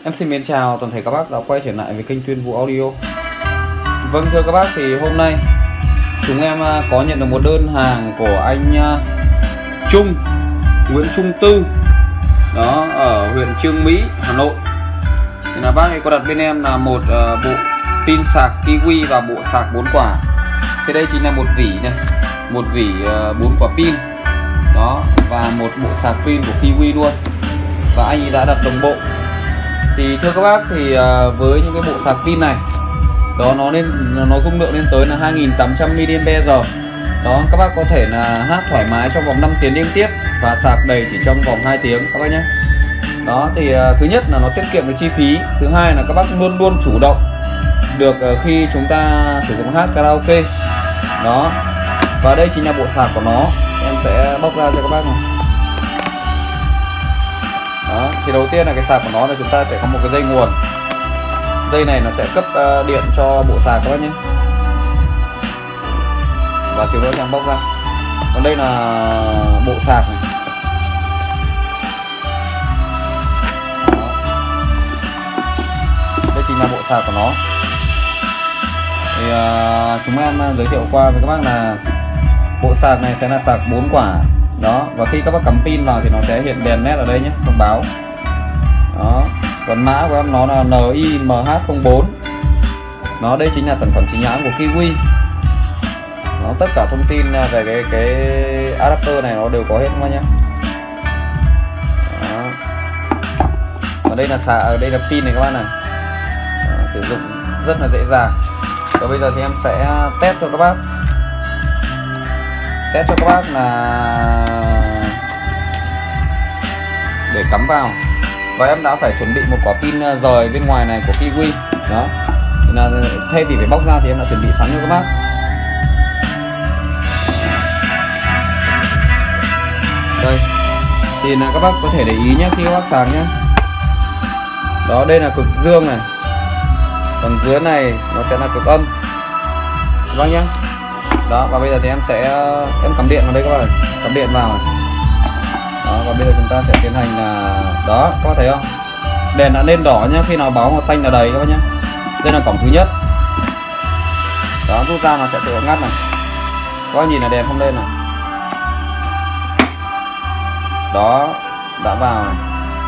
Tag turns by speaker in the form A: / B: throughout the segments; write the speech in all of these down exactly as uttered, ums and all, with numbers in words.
A: Em xin mến chào toàn thể các bác đã quay trở lại với kênh Tuyên Vũ Audio. Vâng thưa các bác, thì hôm nay chúng em có nhận được một đơn hàng của anh Trung, Nguyễn Trung Tư đó, ở huyện Chương Mỹ, Hà Nội. Thì là bác ấy có đặt bên em là một uh, bộ pin sạc Kiwi và bộ sạc bốn quả. Thì đây chính là một vỉ này, một vỉ uh, bốn quả pin đó, và một bộ sạc pin của Kiwi luôn, và anh ấy đã đặt đồng bộ. Thì thưa các bác, thì uh, với những cái bộ sạc pin này đó, nó lên nó dung lượng lên tới là hai nghìn tám trăm mi li am pe giờ đó, các bác có thể là hát thoải mái trong vòng năm tiếng liên tiếp và sạc đầy chỉ trong vòng hai tiếng các bác nhé. Đó thì uh, thứ nhất là nó tiết kiệm được chi phí, thứ hai là các bác luôn luôn chủ động được uh, khi chúng ta sử dụng hát karaoke đó. Và đây chính là bộ sạc của nó, em sẽ bóc ra cho các bác này. Đó, thì đầu tiên là cái sạc của nó là chúng ta sẽ có một cái dây nguồn. Dây này nó sẽ cấp uh, điện cho bộ sạc các bác nhé. Và xíu nữa em bóc ra. Còn đây là bộ sạc này. Đó. Đây chính là bộ sạc của nó. Thì uh, chúng em giới thiệu qua với các bác là bộ sạc này sẽ là sạc bốn quả đó, và khi các bác cắm pin vào thì nó sẽ hiện đèn led ở đây nhé, thông báo đó. Còn mã của em nó là N I M H không bốn đó, đây chính là sản phẩm chính hãng của Kiwi đó. Tất cả thông tin về cái cái adapter này nó đều có hết các bác nhé. Đó. Ở đây là sạc, ở đây là pin này các bác này. Đó, sử dụng rất là dễ dàng. Và bây giờ thì em sẽ test cho các bác test cho các bác là để cắm vào. Và em đã phải chuẩn bị một quả pin rời bên ngoài này của Kiwi đó, thì là thay vì phải bóc ra thì em đã chuẩn bị sẵn cho các bác. Đây thì là các bác có thể để ý nhé khi các bác sạc nhé. Đó, đây là cực dương này, còn dưới này nó sẽ là cực âm các bác nhé. Đó, và bây giờ thì em sẽ em cắm điện vào đây các bạn, cắm điện vào này. Đó, và bây giờ chúng ta sẽ tiến hành là đó, các bạn thấy không, đèn đã lên đỏ nhá, khi nào báo màu xanh là đầy các bác nhé. Đây là cổng thứ nhất đó, rút ra nó sẽ tự ngắt này, các bác nhìn là đèn không lên này. Đó, đã vào này.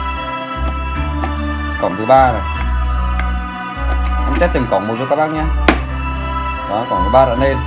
A: Cổng thứ ba này, em test từng cổng một cho các bác nhé. Đó, cổng thứ ba đã lên.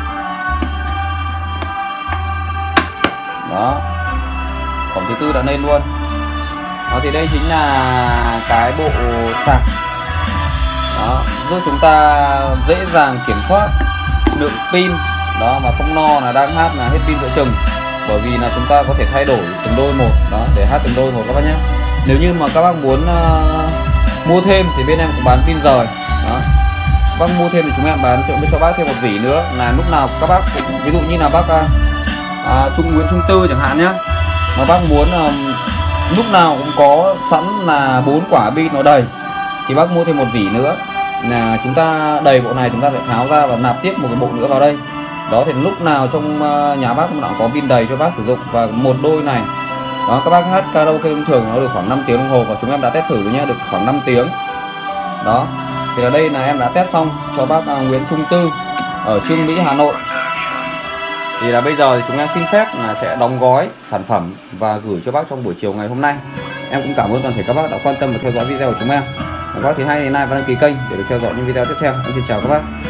A: Đó, cổng thứ tư đã lên luôn. Đó, thì đây chính là cái bộ sạc đó, giúp chúng ta dễ dàng kiểm soát lượng pin đó, mà không lo là đang hát là hết pin giữa chừng, bởi vì là chúng ta có thể thay đổi từng đôi một đó, để hát từng đôi một các bác nhé. Nếu như mà các bác muốn uh, mua thêm thì bên em cũng bán pin rời đó. Bác mua thêm thì chúng em bán cho, cho bác thêm một vỉ nữa, là lúc nào các bác cũng, ví dụ như là bác uh, À, Trung Nguyễn Trung Tư chẳng hạn nhé, mà bác muốn uh, lúc nào cũng có sẵn là bốn quả pin nó đầy thì bác mua thêm một vỉ nữa, là chúng ta đầy bộ này chúng ta sẽ tháo ra và nạp tiếp một cái bộ nữa vào đây đó. Thì lúc nào trong uh, nhà bác cũng đã có pin đầy cho bác sử dụng. Và một đôi này đó, các bác hát karaoke thông thường nó được khoảng năm tiếng đồng hồ, và chúng em đã test thử rồi nhé, được khoảng năm tiếng đó. Thì là đây là em đã test xong cho bác uh, Nguyễn Trung Tư ở Chương Mỹ, Hà Nội. Thì là bây giờ thì chúng em xin phép là sẽ đóng gói sản phẩm và gửi cho bác trong buổi chiều ngày hôm nay. Em cũng cảm ơn toàn thể các bác đã quan tâm và theo dõi video của chúng em. Các bác thì hãy like và đăng ký kênh để được theo dõi những video tiếp theo. Em xin chào các bác.